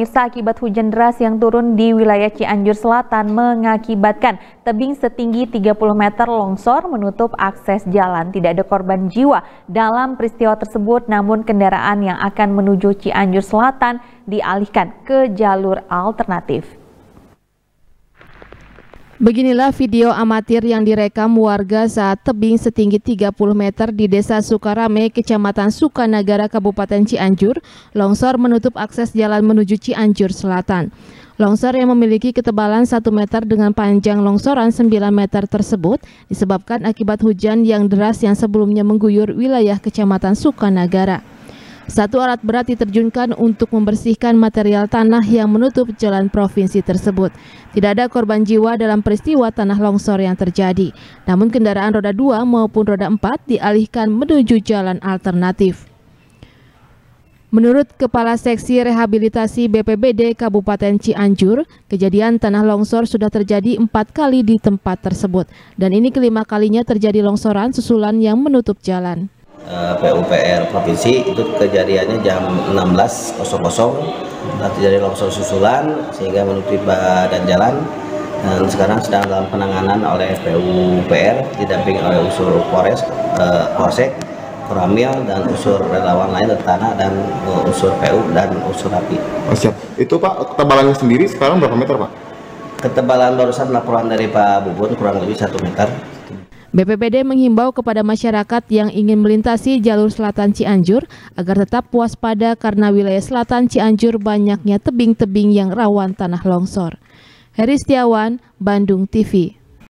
pemirsa, akibat hujan deras yang turun di wilayah Cianjur Selatan mengakibatkan tebing setinggi 30 meter longsor menutup akses jalan. Tidak ada korban jiwa dalam peristiwa tersebut, namun kendaraan yang akan menuju Cianjur Selatan dialihkan ke jalur alternatif. Beginilah video amatir yang direkam warga saat tebing setinggi 30 meter di Desa Sukarame, Kecamatan Sukanagara, Kabupaten Cianjur, longsor menutup akses jalan menuju Cianjur Selatan. Longsor yang memiliki ketebalan 1 meter dengan panjang longsoran 9 meter tersebut disebabkan akibat hujan yang deras yang sebelumnya mengguyur wilayah Kecamatan Sukanagara. Satu alat berat diterjunkan untuk membersihkan material tanah yang menutup jalan provinsi tersebut. Tidak ada korban jiwa dalam peristiwa tanah longsor yang terjadi. Namun kendaraan roda 2 maupun roda 4 dialihkan menuju jalan alternatif. Menurut Kepala Seksi Rehabilitasi BPBD Kabupaten Cianjur, kejadian tanah longsor sudah terjadi 4 kali di tempat tersebut. Dan ini kelima kalinya terjadi longsoran susulan yang menutup jalan. PUPR Provinsi itu kejadiannya jam 16.00 terjadi longsor susulan sehingga menutup badan jalan, dan sekarang sedang dalam penanganan oleh PUPR didampingi oleh unsur Polsek, Koramil, dan unsur relawan lain dari tanah dan unsur PU dan unsur API. Oh, siap. Itu Pak, ketebalannya sendiri sekarang berapa meter Pak? Ketebalan barusan laporan dari Pak Bubun kurang lebih 1 meter. BPBD menghimbau kepada masyarakat yang ingin melintasi jalur selatan Cianjur agar tetap waspada karena wilayah selatan Cianjur banyaknya tebing-tebing yang rawan tanah longsor. Heri Setiawan, Bandung TV.